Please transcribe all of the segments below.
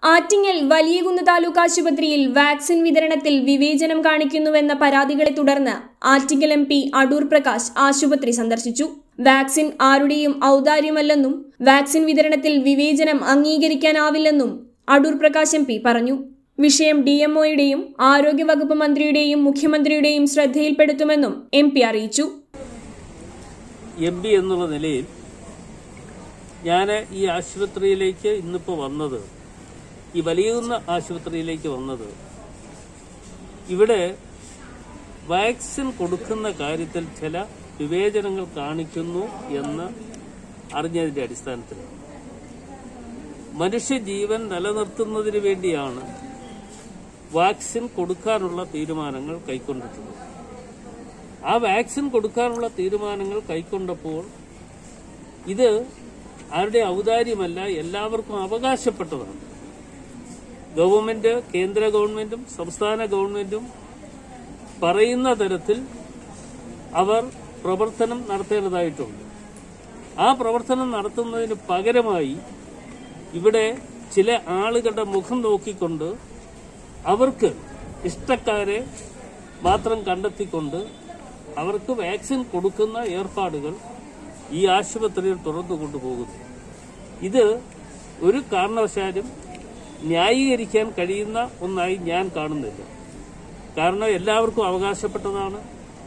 ആറ്റിങ്ങൽ വലിയകുന്ന് താലൂക്ക് ആശുപത്രിയിൽ വാക്സിൻ വിതരണത്തിൽ വിവേചനം കാണിക്കുന്നുവെന്ന പരാതികളെ തുടർന്ന് ആറ്റിങ്ങൽ MP അടൂർ പ്രകാശ് ആശുപത്രി സന്ദർശിച്ചു. വാക്സിൻ ആരുടെയും ഔദാര്യമല്ലെന്നും വാക്സിൻ വിതരണത്തിൽ വിവേചനം അംഗീകരിക്കാനാവില്ലെന്നും അടൂർ പ്രകാശ് MP പറഞ്ഞു. വിഷയം DMOയുടെയും ആരോഗ്യവകുപ്പ് മന്ത്രിയുടെയും മുഖ്യമന്ത്രിയുടെയും ശ്രദ്ധയിൽപ്പെടുത്തുമെന്നും MP അറിയിച്ചു. MP എന്നുള്ള നിലയിൽ ഞാൻ ഈ ആശുപത്രിയിലേക്ക് ഇന്നിപ്പോൾ വന്നത്, ഈ വലിയകുന്ന് ആശുപത്രിയിലേക്ക് വന്നത്, ഇവിടെ വാക്സിൻ കൊടുക്കുന്ന കാര്യത്തിൽ ചില വിവേചനങ്ങൾ കാണിക്കുന്നു എന്ന് അറിഞ്ഞതിന്റെ അടിസ്ഥാനത്തിലാണ്. മനുഷ്യജീവൻ നിലനിർത്തുന്നതിന് വേണ്ടിയാണ് വാക്സിൻ കൊടുക്കാനുള്ള തീരുമാനങ്ങൾ കൈക്കൊണ്ടിട്ടുള്ളത്. ആ വാക്സിൻ കൊടുക്കാനുള്ള തീരുമാനങ്ങൾ കൈക്കൊണ്ടപ്പോൾ ഇത് ആരുടെ ഔദാര്യമല്ല, എല്ലാവർക്കും അവകാശപ്പെട്ടതാണ്. ഗവൺമെന്റ്, കേന്ദ്ര ഗവൺമെന്റും സംസ്ഥാന ഗവൺമെന്റും പറയുന്ന തരത്തിൽ അവർ പ്രവർത്തനം നടത്തേണ്ടതായിട്ടുണ്ട്. ആ പ്രവർത്തനം നടത്തുന്നതിന് പകരമായി ഇവിടെ ചില ആളുകളുടെ മുഖം നോക്കിക്കൊണ്ട് അവർക്ക് ഇഷ്ടക്കാരെ മാത്രം കണ്ടെത്തിക്കൊണ്ട് അവർക്ക് വാക്സിൻ കൊടുക്കുന്ന ഏർപ്പാടുകൾ ഈ ആശുപത്രിയിൽ തുറന്നു കൊണ്ടുപോകുന്നു. ഇത് ഒരു കാരണവശാലും ന്യായീകരിക്കാൻ കഴിയുന്ന ഒന്നായി ഞാൻ കാണുന്നില്ല. കാരണം എല്ലാവർക്കും അവകാശപ്പെട്ടതാണ്.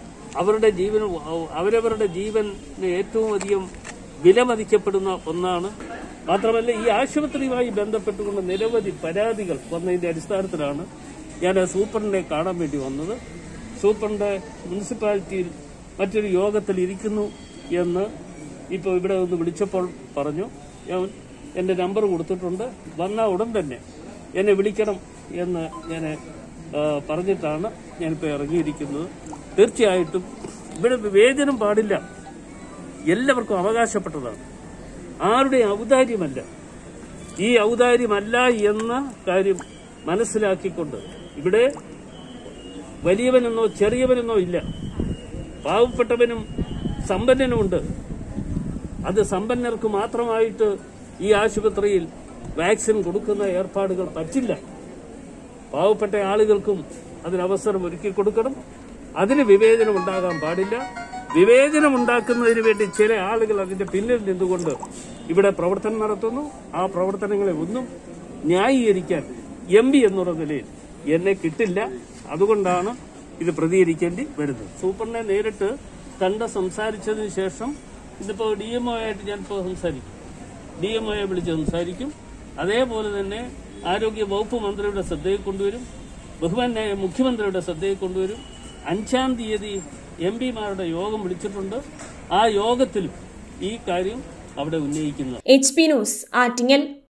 അവരവരുടെ ജീവന് ഏറ്റവും അധികം വിലമതിക്കപ്പെടുന്ന ഒന്നാണ്. മാത്രമല്ല, ഈ ആശുപത്രിയുമായി ബന്ധപ്പെട്ടുകൊണ്ട് നിരവധി പരാതികൾ വന്നതിന്റെ അടിസ്ഥാനത്തിലാണ് ഞാൻ സൂപ്രണ്ടിനെ കാണാൻ വേണ്ടി വന്നത്. സൂപ്രണ്ട് മുനിസിപ്പാലിറ്റിയിൽ മറ്റൊരു യോഗത്തിൽ ഇരിക്കുന്നു എന്ന് ഇപ്പോൾ ഇവിടെ ഒന്ന് വിളിച്ചപ്പോൾ പറഞ്ഞു. എന്റെ നമ്പർ കൊടുത്തിട്ടുണ്ട്, വന്ന ഉടൻ തന്നെ എന്നെ വിളിക്കണം എന്ന് ഞാൻ പറഞ്ഞിട്ടാണ് ഞാനിപ്പോൾ ഇറങ്ങിയിരിക്കുന്നത്. തീർച്ചയായിട്ടും ഇവിടെ വിവേചനം പാടില്ല, എല്ലാവർക്കും അവകാശപ്പെട്ടതാണ്, ആരുടെ ഔദാര്യമല്ല. ഈ ഔദാര്യമല്ല എന്ന കാര്യം മനസ്സിലാക്കിക്കൊണ്ട് ഇവിടെ വലിയവനെന്നോ ചെറിയവനെന്നോ ഇല്ല, പാവപ്പെട്ടവനും സമ്പന്നനുമുണ്ട്. അത് സമ്പന്നർക്ക് മാത്രമായിട്ട് ഈ ആശുപത്രിയിൽ വാക്സിൻ കൊടുക്കുന്ന ഏർപ്പാടുകൾ പറ്റില്ല. പാവപ്പെട്ട ആളുകൾക്കും അതിനവസരം ഒരുക്കി കൊടുക്കണം. അതിന് വിവേചനം ഉണ്ടാകാൻ പാടില്ല. വിവേചനം ഉണ്ടാക്കുന്നതിന് വേണ്ടി ചില ആളുകൾ അതിന്റെ പിന്നിൽ നിന്നുകൊണ്ട് ഇവിടെ പ്രവർത്തനം നടത്തുന്നു. ആ പ്രവർത്തനങ്ങളെ ഒന്നും ന്യായീകരിക്കാൻ MP എന്നുള്ള നിലയിൽ എന്നെ കിട്ടില്ല. അതുകൊണ്ടാണ് ഇത് പ്രതികരിക്കേണ്ടി വരുന്നത്. സൂപ്രണ്ടിനെ നേരിട്ട് കണ്ട് സംസാരിച്ചതിന് ശേഷം ഇതിപ്പോൾ DMO ആയിട്ട് ഞാനിപ്പോൾ സംസാരിക്കും, DMOയെ വിളിച്ച് സംസാരിക്കും. അതേപോലെ തന്നെ ആരോഗ്യ വകുപ്പ് മന്ത്രിയുടെ ശ്രദ്ധയിൽ കൊണ്ടുവരും, ബഹുമാന്യായ മുഖ്യമന്ത്രിയുടെ ശ്രദ്ധയിൽ കൊണ്ടുവരും. 5-ാം തീയതി MP-മാരുടെ യോഗം വിളിച്ചിട്ടുണ്ട്. ആ യോഗത്തിലും ഈ കാര്യം അവിടെ ഉന്നയിക്കുന്നത്. HP news, Attingal.